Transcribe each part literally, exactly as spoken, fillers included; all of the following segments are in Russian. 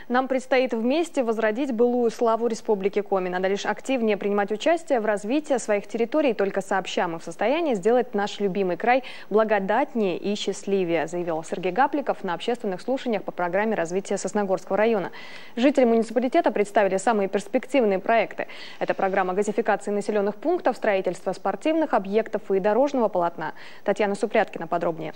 Нам предстоит вместе возродить былую славу Республики Коми. Надо лишь активнее принимать участие в развитии своих территорий. Только сообща мы в состоянии сделать наш любимый край благодатнее и счастливее, заявил Сергей Гапликов на общественных слушаниях по программе развития Сосногорского района. Жители муниципалитета представили самые перспективные проекты. Это программа газификации населенных пунктов, строительство спортивных объектов и дорожного полотна. Татьяна Супряткина подробнее.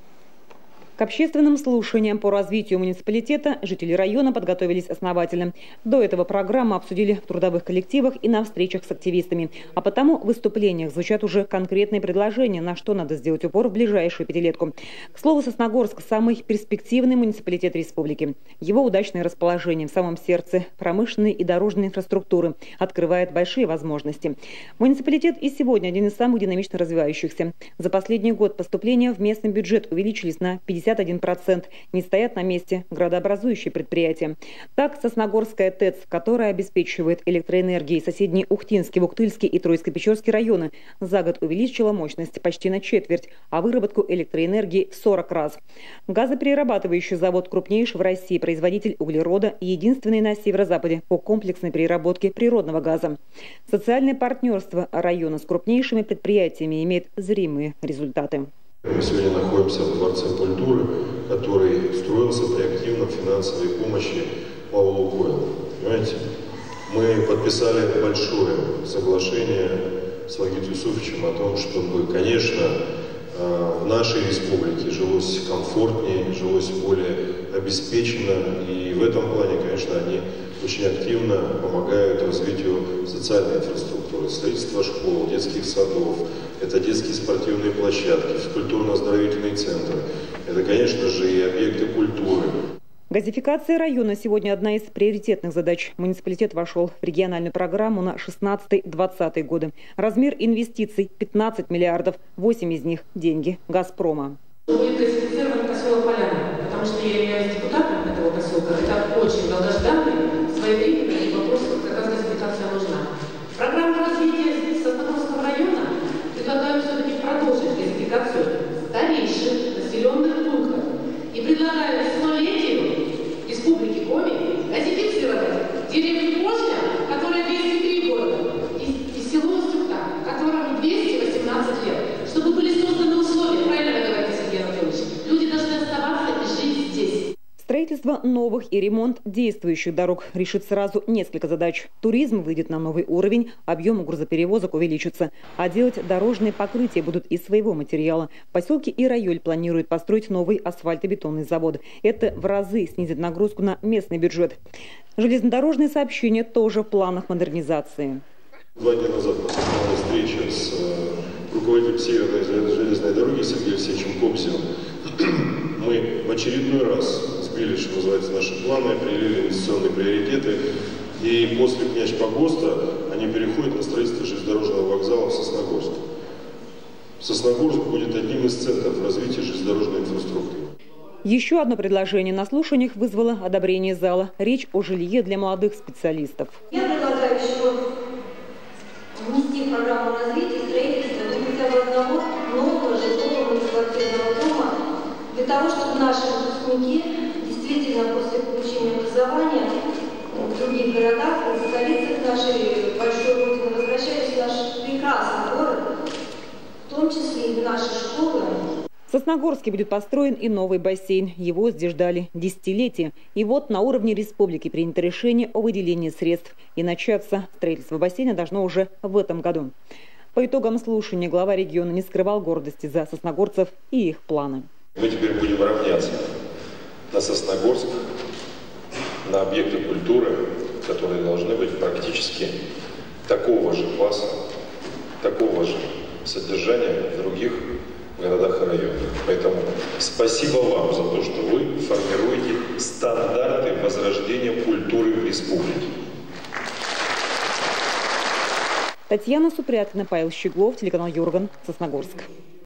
К общественным слушаниям по развитию муниципалитета жители района подготовились основательно. До этого программу обсудили в трудовых коллективах и на встречах с активистами. А потому в выступлениях звучат уже конкретные предложения, на что надо сделать упор в ближайшую пятилетку. К слову, Сосногорск – самый перспективный муниципалитет республики. Его удачное расположение в самом сердце промышленной и дорожной инфраструктуры открывает большие возможности. Муниципалитет и сегодня один из самых динамично развивающихся. За последний год поступления в местный бюджет увеличились на пятьдесят один процент. Не стоят на месте градообразующие предприятия. Так, Сосногорская ТЭЦ, которая обеспечивает электроэнергией соседние Ухтинский, Вуктыльский и Троицко-Печорский районы, за год увеличила мощность почти на четверть, а выработку электроэнергии в сорок раз. Газоперерабатывающий завод крупнейший в России производитель углерода и единственный на северо-западе по комплексной переработке природного газа. Социальное партнерство района с крупнейшими предприятиями имеет зримые результаты. Мы сегодня находимся в Дворце культуры, который строился при активной финансовой помощи Павла Лукойла. Понимаете, мы подписали большое соглашение с Вагит Юсуфовичем о том, чтобы, конечно, в нашей республике жилось комфортнее, жилось более обеспеченно. И в этом плане, конечно, они очень активно помогают развитию социальной инфраструктуры, строительства школ, детских садов. Это детские спортивные площадки, физкультурно-оздоровительные центры. Это, конечно же, и объекты культуры. Газификация района сегодня одна из приоритетных задач. Муниципалитет вошел в региональную программу на шестнадцатый-двадцатый годы. Размер инвестиций – пятнадцать миллиардов, восемь из них – деньги «Газпрома». Будет газифицирован поселок Поляна, потому что я являюсь депутатом этого поселка. Это очень долгожданный, своевременный вопрос, как раз газификация нужна. Программа развития Сосногорского района предлагаю все-таки продолжить газификацию старейших населенных пунктов. И предлагаю весновлетию Республики Коми газифицировать деревню Кожня, которая двести три года, и, и село Устюгта, которому двести восемнадцать лет, чтобы были созданы условия, правильно вы говорите, Сергей Анатольевич, люди должны оставаться и жить здесь. Строительство новых и ремонт действующих дорог решит сразу несколько задач. Туризм выйдет на новый уровень, объем грузоперевозок увеличится. А делать дорожные покрытия будут из своего материала. В поселке Ирайоль планирует построить новый асфальтобетонный завод. Это в разы снизит нагрузку на местный бюджет. Железнодорожные сообщения тоже в планах модернизации. Два дня назад состоялась встреча с руководителем Северной железной дороги Сергеем Алексеевичем Кобзевым. Мы в очередной раз сбили, что называется, наши планы, определили инвестиционные приоритеты. И после Княжпогоста они переходят на строительство железнодорожного вокзала в Сосногорск. Сосногорск будет одним из центров развития железнодорожной инфраструктуры. Еще одно предложение на слушаниях вызвало одобрение зала. Речь о жилье для молодых специалистов. Я предлагаю еще внести в программу развития строительства хотя бы одного нового жилого муниципалитетного дома, для того, чтобы наши выпускники действительно после получения образования в других городах, в столицах нашей большой родины, возвращались в наш прекрасный город, в том числе и в наши школы. В Сосногорске будет построен и новый бассейн. Его здесь ждали десятилетия. И вот на уровне республики принято решение о выделении средств. И начаться строительство бассейна должно уже в этом году. По итогам слушания глава региона не скрывал гордости за сосногорцев и их планы. Мы теперь будем равняться на Сосногорск, на объекты культуры, которые должны быть практически такого же класса, такого же содержания в других городах и районах. Поэтому спасибо вам за то, что вы формируете стандарты возрождения культуры в республике. Татьяна Супряткина, Павел Щеглов, телеканал Юрган, Сосногорск.